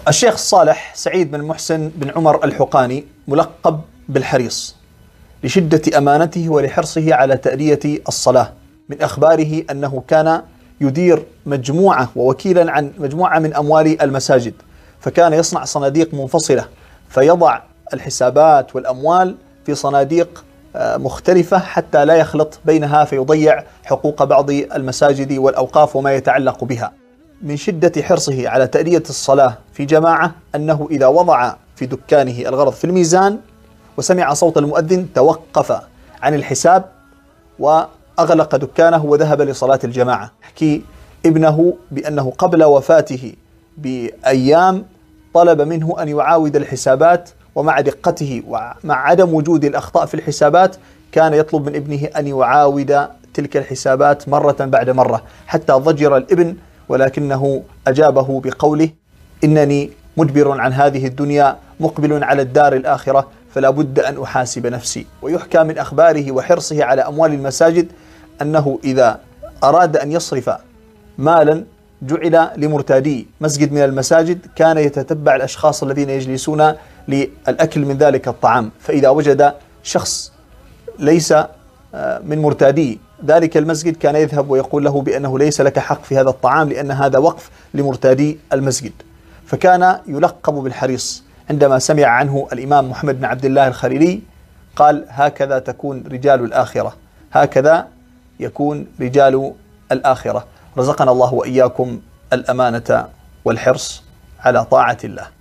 الشيخ الصالح سعيد بن محسن بن عمر الحقاني ملقب بالحريص لشدة أمانته ولحرصه على تأدية الصلاة. من أخباره أنه كان يدير مجموعة ووكيلا عن مجموعة من أموال المساجد، فكان يصنع صناديق منفصلة فيضع الحسابات والأموال في صناديق مختلفة حتى لا يخلط بينها فيضيع حقوق بعض المساجد والأوقاف وما يتعلق بها. من شدة حرصه على تأدية الصلاة في جماعة أنه إذا وضع في دكانه الغرض في الميزان وسمع صوت المؤذن توقف عن الحساب وأغلق دكانه وذهب لصلاة الجماعة. يحكي ابنه بأنه قبل وفاته بأيام طلب منه أن يعاود الحسابات، ومع دقته ومع عدم وجود الأخطاء في الحسابات كان يطلب من ابنه أن يعاود تلك الحسابات مرة بعد مرة حتى ضجر الابن، ولكنه أجابه بقوله: إنني مدبر عن هذه الدنيا مقبل على الدار الآخرة فلا بد أن أحاسب نفسي. ويحكى من أخباره وحرصه على أموال المساجد أنه إذا أراد أن يصرف مالا جعل لمرتادي مسجد من المساجد كان يتتبع الأشخاص الذين يجلسون للأكل من ذلك الطعام، فإذا وجد شخص ليس من مرتادي ذلك المسجد كان يذهب ويقول له بأنه ليس لك حق في هذا الطعام لأن هذا وقف لمرتادي المسجد. فكان يلقب بالحريص. عندما سمع عنه الإمام محمد بن عبد الله الخليلي قال: هكذا تكون رجال الآخرة، هكذا يكون رجال الآخرة. رزقنا الله وإياكم الأمانة والحرص على طاعة الله.